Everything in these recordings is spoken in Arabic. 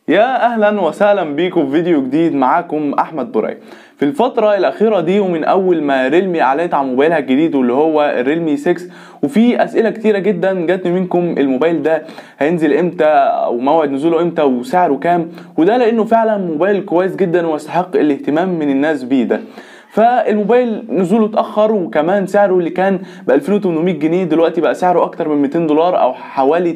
يا اهلا وسهلا بيكم في فيديو جديد. معاكم احمد براي. في الفترة الاخيرة دي ومن اول ما ريلمي اعلنت عن موبايلها الجديد واللي هو الريلمي 6، وفي اسئلة كتيرة جدا جاتني منكم الموبايل ده هينزل امتى او موعد نزوله امتى وسعره كام، وده لانه فعلا موبايل كويس جدا ويستحق الاهتمام من الناس بيه ده. فالموبايل نزوله اتأخر، وكمان سعره اللي كان ب 2800 جنيه دلوقتي بقى سعره اكتر من 200 دولار او حوالي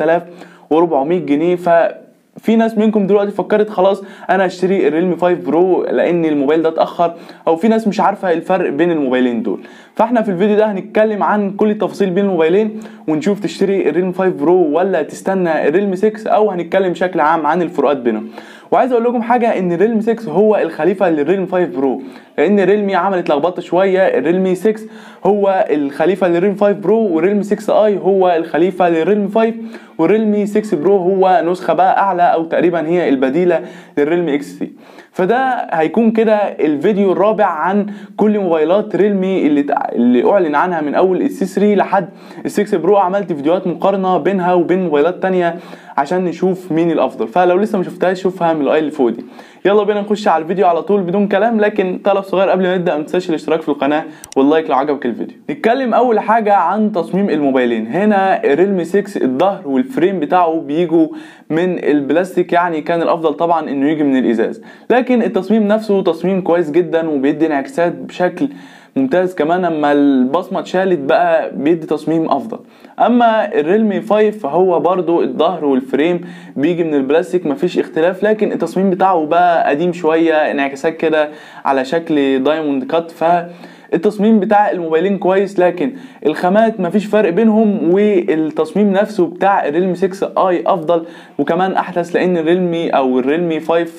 3400 جنيه. في ناس منكم دلوقتي فكرت خلاص انا اشتري الريلمي 5 برو لان الموبايل ده اتاخر، او في ناس مش عارفه الفرق بين الموبايلين دول. فاحنا في الفيديو ده هنتكلم عن كل التفاصيل بين الموبايلين، ونشوف تشتري الريلمي 5 برو ولا تستنى الريلمي 6، او هنتكلم بشكل عام عن الفروقات بينهم. وعايز اقول لكم حاجه، ان الريلمي 6 هو الخليفه للريلمي 5 برو، لان ريلمي عملت لخبطه شويه. الريلمي 6 هو الخليفه للريلمي 5 برو، والريلمي 6 اي هو الخليفه للريلمي 5، والريلمي 6 برو هو نسخه بقى اعلى او تقريبا هي البديله للريلمي اكس 3. فده هيكون كده الفيديو الرابع عن كل موبايلات ريلمي اللي اعلن عنها من اول السي 3 لحد ال6 برو. عملت فيديوهات مقارنه بينها وبين موبايلات تانية عشان نشوف مين الافضل، فلو لسه ما شفتهاش شوفها من الاي اللي فوق دي. يلا بينا نخش على الفيديو على طول بدون كلام، لكن طلب صغير قبل ما نبدا: ما تنساش الاشتراك في القناه واللايك لو عجبك الفيديو. نتكلم اول حاجه عن تصميم الموبايلين. هنا الريلمي 6 الظهر والفريم بتاعه بيجوا من البلاستيك، يعني كان الافضل طبعا انه يجي من الازاز، لكن التصميم نفسه تصميم كويس جدا وبيدي انعكاسات بشكل ممتاز. كمان اما البصمه اتشالت بقى بيدي تصميم افضل. اما الريلمي 5 فهو برضو الظهر والفريم بيجي من البلاستيك، مفيش اختلاف، لكن التصميم بتاعه بقى قديم شويه، انعكاسات كده على شكل دايموند كات. التصميم بتاع الموبايلين كويس، لكن الخامات مفيش فرق بينهم، والتصميم نفسه بتاع الريلمي 6 اي افضل وكمان احدث، لان الريلمي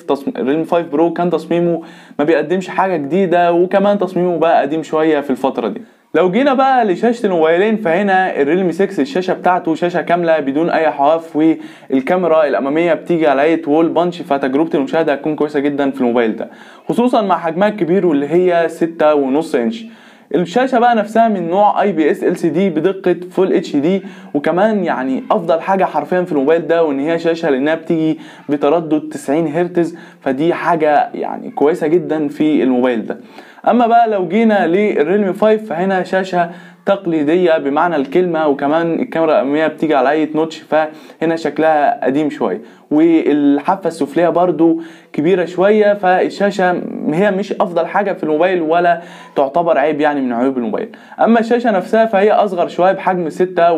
5 برو كان تصميمه ما بيقدمش حاجه جديده، وكمان تصميمه بقى قديم شويه في الفتره دي. لو جينا بقى لشاشة الموبايلين، فهنا الريلمي 6 الشاشة بتاعته شاشة كاملة بدون أي حواف، والكاميرا الأمامية بتيجي على هيئة وول بانش، فتجربة المشاهدة هتكون كويسة جدا في الموبايل ده، خصوصا مع حجمها الكبير واللي هي 6.5 إنش. الشاشة بقى نفسها من نوع IPS LCD بدقة فول HD، وكمان يعني أفضل حاجة حرفيا في الموبايل ده وإن هي شاشة لأنها بتيجي بتردد 90 هرتز، فدي حاجة يعني كويسة جدا في الموبايل ده. اما بقى لو جينا للريلمي 5 فهنا شاشة تقليدية بمعنى الكلمة، وكمان الكاميرا الأمامية بتيجي على أي نوتش، فهنا شكلها قديم شوية، والحافة السفلية برضو كبيرة شوية، فالشاشة هي مش أفضل حاجة في الموبايل ولا تعتبر عيب يعني من عيوب الموبايل. أما الشاشة نفسها فهي أصغر شوية بحجم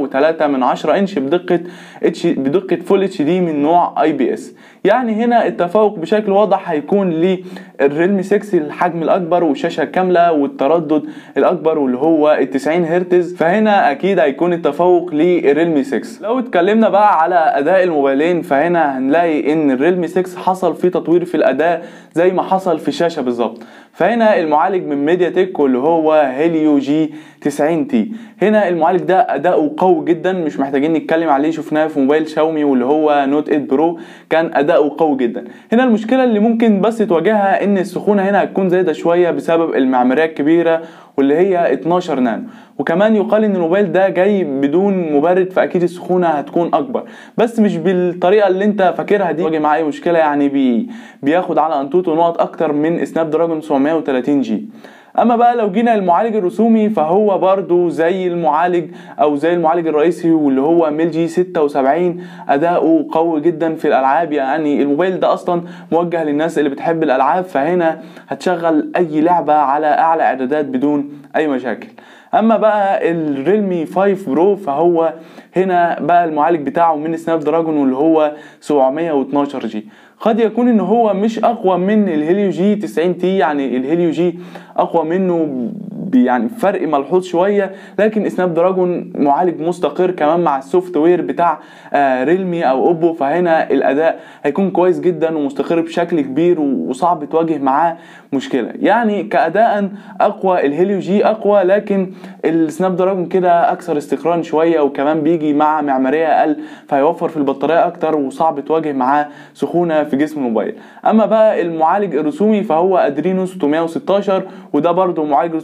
6.3 إنش بدقة فول HD من نوع IPS. يعني هنا التفوق بشكل واضح هيكون للريلمي 6 الحجم الأكبر والشاشة الكاملة والتردد الأكبر واللي هو 90 هرتز، فهنا أكيد هيكون التفوق للريلمي 6. لو اتكلمنا بقى على أداء الموبايلين فهنا هنلاقي إن الريلمي 6 حصل فيه تطوير في الأداء زي ما حصل في الشاشة بالظبط. فهنا المعالج من ميديا تك واللي هو هيليو جي 90 تي، هنا المعالج ده أداؤه قوي جدا، مش محتاجين نتكلم عليه، شفناه في موبايل شاومي واللي هو نوت 8 برو كان أداؤه قوي جدا. هنا المشكلة اللي ممكن بس تواجهها إن السخونة هنا هتكون زايدة شوية بسبب المعمارية الكبيرة واللي هي 12 نانو، وكمان يقال ان الموبايل ده جاي بدون مبرد، فاكيد السخونه هتكون اكبر، بس مش بالطريقه اللي انت فاكرها دي. واجه معاه اي مشكله، يعني بياخد على انتوتو نقط اكتر من سناب دراجون 730 جي. اما بقى لو جينا المعالج الرسومي فهو برضو زي المعالج الرئيسي واللي هو ميل جي 76، اداؤه قوي جدا في الالعاب. يعني الموبايل ده اصلا موجه للناس اللي بتحب الالعاب، فهنا هتشغل اي لعبة على اعلى اعدادات بدون اي مشاكل. اما بقى الريلمي 5 برو فهو هنا بقى المعالج بتاعه من سناب دراجون واللي هو 712 جي. قد يكون ان هو مش اقوى من الهيليو جي 90 تي، يعني الهيليو جي اقوى منه يعني فرق ملحوظ شويه، لكن سناب دراجون معالج مستقر كمان مع السوفت وير بتاع ريلمي او اوبو، فهنا الاداء هيكون كويس جدا ومستقر بشكل كبير وصعب تواجه معاه مشكله. يعني كاداء اقوى الهيليو جي اقوى، لكن السناب دراجون كده اكثر استقرار شويه، وكمان بيجي مع معماريه اقل فهيوفر في البطاريه اكتر وصعب تواجه معاه سخونه في جسم الموبايل. اما بقى المعالج الرسومي فهو ادرينو 616، وده برضو معالج رسومي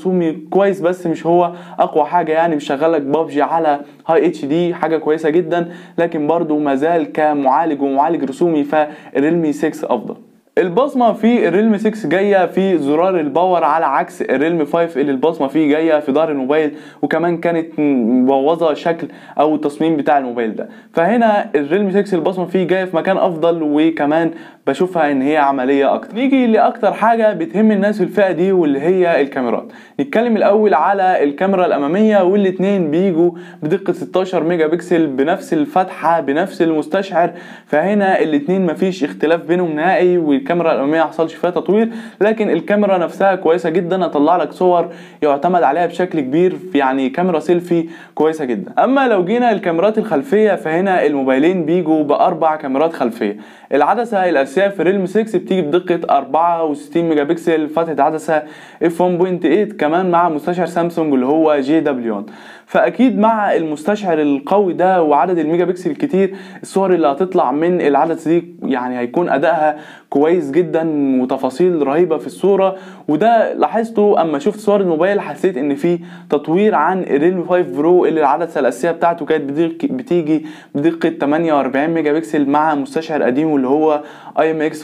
كويس بس مش هو اقوى حاجه، يعني بيشغلك بابجي على هاي اتش دي، حاجه كويسه جدا، لكن برضو مازال كمعالج ومعالج رسومي فالريلمي 6 افضل. البصمه في الريلمي 6 جايه في زرار الباور، على عكس الريلمي 5 اللي البصمه فيه جايه في ظهر الموبايل، وكمان كانت مبوظه شكل او التصميم بتاع الموبايل ده. فهنا الريلمي 6 البصمه فيه جايه في مكان افضل، وكمان بشوفها ان هي عمليه اكتر. نيجي لاكتر حاجه بتهم الناس في الفئه دي واللي هي الكاميرات. نتكلم الاول على الكاميرا الاماميه، والاتنين بيجوا بدقه 16 ميجا بكسل بنفس الفتحه بنفس المستشعر، فهنا الاتنين مفيش اختلاف بينهم نهائي، والكاميرا الاماميه محصلش فيها تطوير، لكن الكاميرا نفسها كويسه جدا، هطلع لك صور يعتمد عليها بشكل كبير، يعني كاميرا سيلفي كويسه جدا. اما لو جينا الكاميرات الخلفيه فهنا الموبايلين بيجوا باربع كاميرات خلفيه. العدسه الاساسيه في ريلمي 6 بتيجي بدقه 64 ميجا بكسل، فتحه عدسه اف 1.8، كمان مع مستشعر سامسونج اللي هو JW1. فاكيد مع المستشعر القوي ده وعدد الميجا بكسل الكتير، الصور اللي هتطلع من العدسه دي يعني هيكون ادائها كويس جدا وتفاصيل رهيبه في الصوره. وده لاحظته اما شفت صور الموبايل، حسيت ان في تطوير عن الريلمي 5 برو اللي العدسه الاساسيه بتاعته كانت بتيجي بدقه 48 ميجا بكسل مع مستشعر قديم اللي هو IMX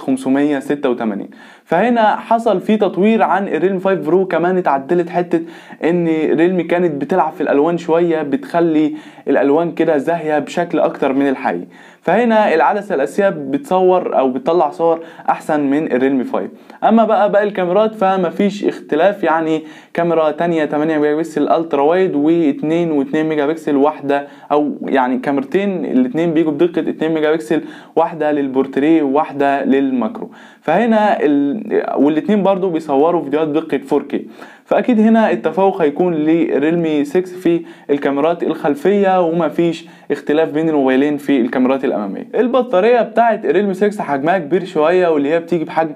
586. فهنا حصل في تطوير عن الريلمي 5 برو. كمان اتعدلت حته ان ريلمي كانت بتلعب في الالوان شويه، بتخلي الالوان كده زاهيه بشكل اكتر من الحقيقي. فهنا العدسه الاساسيه بتصور او بتطلع صور احسن من الريلمي 5. اما بقى باقي الكاميرات فمفيش اختلاف، يعني كاميرا تانية 8 ميجا بكسل الترا وايد و2 ميجا بكسل واحده، او يعني كاميرتين الاتنين بيجوا بدقه 2 ميجا بكسل، واحده للبورتريه وواحده للماكرو. فهنا والاتنين برضو بيصوروا فيديوهات بدقه 4K. فاكيد هنا التفوق هيكون للريلمي 6 في الكاميرات الخلفيه، ومفيش اختلاف بين الموبايلين في الكاميرات الاماميه. البطاريه بتاعه الريلمي 6 حجمها كبير شويه، واللي هي بتيجي بحجم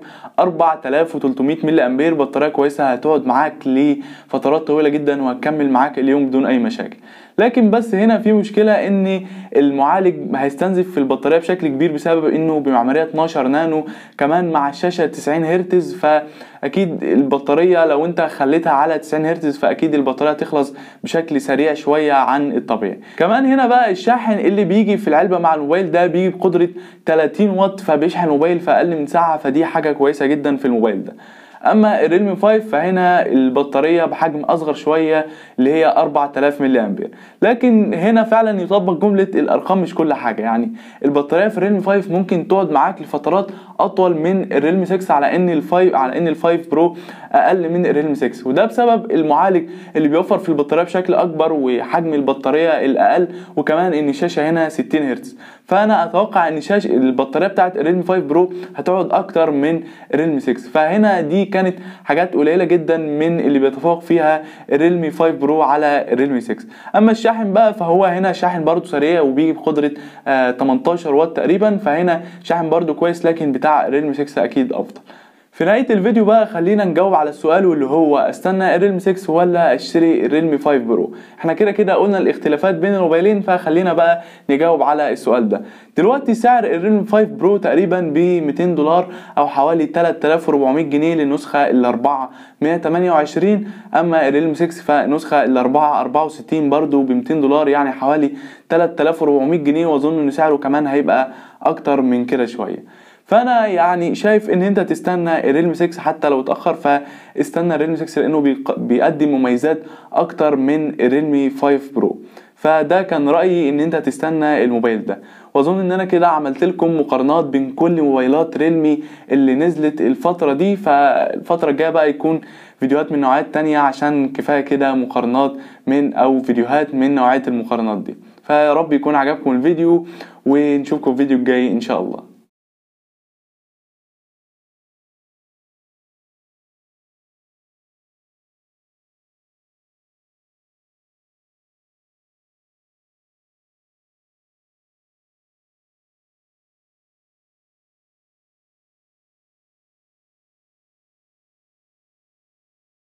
4300 ملي امبير. بطاريه كويسه هتقعد معاك لفترات طويله جدا وهتكمل معاك اليوم بدون اي مشاكل. لكن بس هنا في مشكله ان المعالج هيستنزف في البطاريه بشكل كبير بسبب انه بمعماريه 12 نانو، كمان مع الشاشه 90 هرتز. فاكيد البطاريه لو انت خليتها على 90 هرتز فاكيد البطاريه تخلص بشكل سريع شويه عن الطبيعي. كمان هنا بقى الشاحن اللي بيجي في العلبه مع الموبايل ده بيجي بقدره 30 واط، فبيشحن الموبايل في اقل من ساعه، فدي حاجه كويسه جدا في الموبايل ده. اما الريلمي 5 فهنا البطاريه بحجم اصغر شويه اللي هي 4000 ملي امبير. لكن هنا فعلا يطبق جمله الارقام مش كل حاجه، يعني البطاريه في الريلمي 5 ممكن تقعد معاك لفترات اطول من الريلمي 6 على ان ال5 برو اقل من الريلمي 6، وده بسبب المعالج اللي بيوفر في البطاريه بشكل اكبر وحجم البطاريه الاقل، وكمان ان الشاشه هنا 60 هرتز. فانا اتوقع ان شاشه البطاريه بتاعت الريلمي 5 برو هتقعد اكتر من الريلمي 6. فهنا دي كانت حاجات قليله جدا من اللي بيتفوق فيها الريلمي 5 برو على الريلمي 6. اما الشاحن بقى فهو هنا شاحن برضو سريع وبيجي بقدره 18 واط تقريبا، فهنا شاحن برضو كويس، لكن بتاع الريلمي 6 اكيد افضل. في نهايه الفيديو بقى خلينا نجاوب على السؤال واللي هو استنى الريلمي 6 ولا اشتري الريلمي 5 برو. احنا كده قلنا الاختلافات بين الموبايلين، فخلينا بقى نجاوب على السؤال ده. دلوقتي سعر الريلمي 5 برو تقريبا ب $200 او حوالي 3400 جنيه للنسخه ال4 128. اما الريلمي 6 فنسخه ال4 64 برضو ب $200، يعني حوالي 3400 جنيه، واظن ان سعره كمان هيبقى اكتر من كده شويه. فانا يعني شايف ان انت تستنى الريلمي 6 حتى لو اتاخر، فاستنى الريلمي 6 لانه بيقدم مميزات اكتر من الريلمي 5 برو. فده كان رايي ان انت تستنى الموبايل ده. واظن ان انا كده عملت لكم مقارنات بين كل موبايلات ريلمي اللي نزلت الفتره دي. فالفتره الجايه بقى يكون فيديوهات من نوعات تانية، عشان كفايه كده مقارنات او فيديوهات من نوعيه المقارنات دي. فيا رب يكون عجبكم الفيديو، ونشوفكم في الفيديو الجاي ان شاء الله.